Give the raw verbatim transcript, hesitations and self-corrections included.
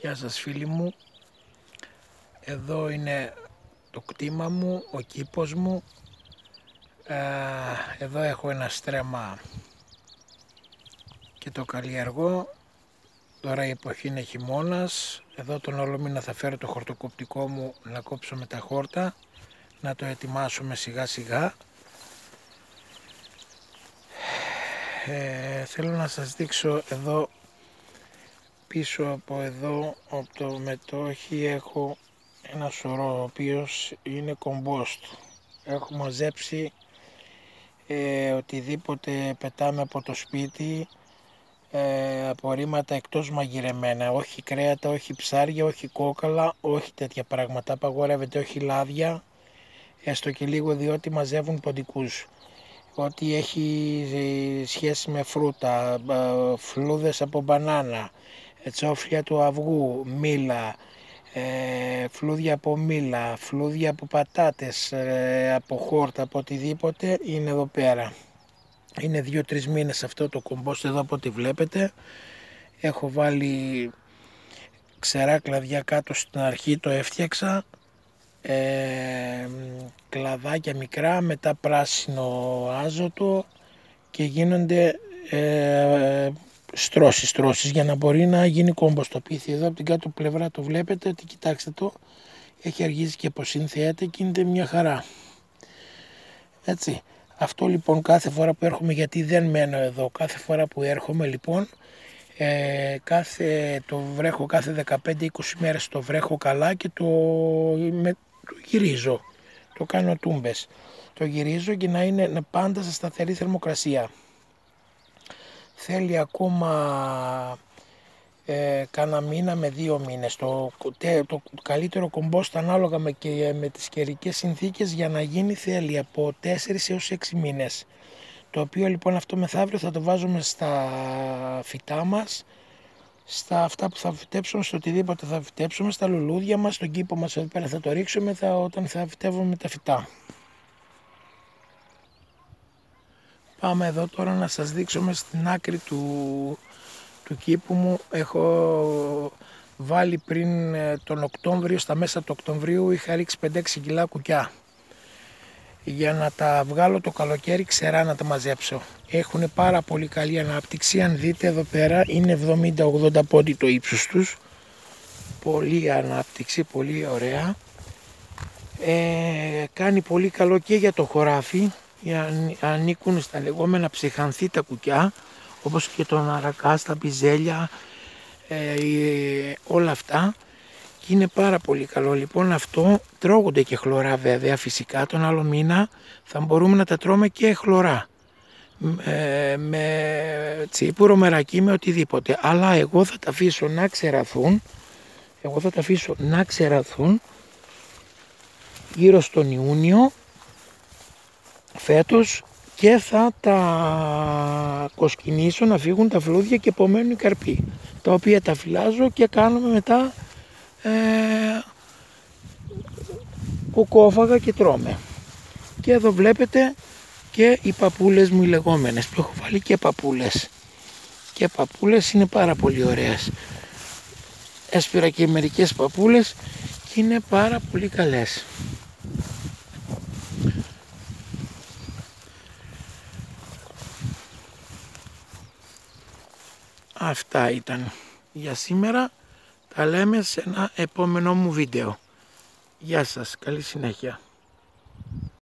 Γεια σας φίλοι μου, εδώ είναι το κτήμα μου, ο κήπος μου. Εδώ έχω ένα στρέμμα και το καλλιεργώ. Τώρα η εποχή είναι χειμώνας. Εδώ τον όλο μήνα θα φέρω το χορτοκοπτικό μου να κόψω με τα χόρτα, να το ετοιμάσουμε σιγά σιγά. Ε, θέλω να σας δείξω εδώ πίσω από εδώ, από το μετόχι, έχω ένα σωρό ο οποίος είναι κομπόστ. Έχω μαζέψει ε, οτιδήποτε πετάμε από το σπίτι, ε, απορρίμματα εκτός μαγειρεμένα, όχι κρέατα, όχι ψάρια, όχι κόκαλα, όχι τέτοια πράγματα, απαγορεύεται, όχι λάδια, έστω και λίγο, διότι μαζεύουν ποντικούς. Ό,τι έχει σχέση με φρούτα, φλούδες από μπανάνα, τσόφλια του αυγού, μήλα, ε, φλούδια από μήλα, φλούδια από πατάτες, ε, από χόρτα, από οτιδήποτε, είναι εδώ πέρα. Είναι δύο τρεις μήνες αυτό το κομπόστ εδώ από ό,τι βλέπετε. Έχω βάλει ξερά κλαδιά κάτω στην αρχή, το έφτιαξα. Ε, κλαδάκια μικρά, μετά πράσινο άζωτο και γίνονται ε, στρώσεις στρώσεις για να μπορεί να γίνει κομποστοποίηση. Εδώ από την κάτω πλευρά το βλέπετε ότι, κοιτάξτε το, έχει αργήσει και αποσυνθέεται και είναι μια χαρά. Έτσι, αυτό λοιπόν κάθε φορά που έρχομαι, γιατί δεν μένω εδώ, κάθε φορά που έρχομαι λοιπόν ε, κάθε, το βρέχω κάθε δεκαπέντε είκοσι μέρες, το βρέχω καλά και το, με, το γυρίζω, το κάνω τούμπες, το γυρίζω και να είναι πάντα σε σταθερή θερμοκρασία. Θέλει ακόμα ε, κάνα μήνα με δύο μήνες. Το, το καλύτερο κομπόστ ανάλογα με, και με τις καιρικές συνθήκες για να γίνει θέλει από τέσσερις έως έξι μήνες. Το οποίο λοιπόν αυτό μεθαύριο θα το βάζουμε στα φυτά μας, στα αυτά που θα φυτέψουμε, στο οτιδήποτε θα φυτέψουμε, στα λουλούδια μας, στον κήπο μας εδώ πέρα θα το ρίξουμε θα, όταν θα φυτεύουμε τα φυτά. Πάμε εδώ τώρα να σας δείξουμε στην άκρη του, του κήπου μου. Έχω βάλει πριν τον Οκτώβριο, στα μέσα του Οκτωβρίου είχα ρίξει πέντε έξι κιλά κουκιά για να τα βγάλω το καλοκαίρι ξερά, να τα μαζέψω. Έχουν πάρα πολύ καλή ανάπτυξη, αν δείτε εδώ πέρα είναι εβδομήντα ογδόντα πόντι το ύψος τους. Πολύ ανάπτυξη, πολύ ωραία. Ε, κάνει πολύ καλό και για το χωράφι. Ανήκουν στα λεγόμενα ψυχανθή τα κουκιά, όπως και τον αρακά, τα μπιζέλια, ε, όλα αυτά, και είναι πάρα πολύ καλό. Λοιπόν, αυτό τρώγονται και χλωρά βέβαια, φυσικά τον άλλο μήνα θα μπορούμε να τα τρώμε και χλωρά, ε, με τσίπουρο, μερακί, με οτιδήποτε, αλλά εγώ θα τα αφήσω να ξεραθούν εγώ θα τα αφήσω να ξεραθούν γύρω στον Ιούνιο φέτος και θα τα κοσκινήσω να φύγουν τα φλούδια και απομένουν οι καρποί, τα οποία τα φυλάζω και κάνουμε μετά ε, κουκόφαγα και τρώμε. Και εδώ βλέπετε και οι παπούλες μου οι λεγόμενες, που έχω βάλει και παπούλες, και παπούλες είναι πάρα πολύ ωραίες. Έσπηρα και μερικές παπούλες και είναι πάρα πολύ καλές. Αυτά ήταν για σήμερα. Τα λέμε σε ένα επόμενο μου βίντεο. Γεια σας, καλή συνέχεια.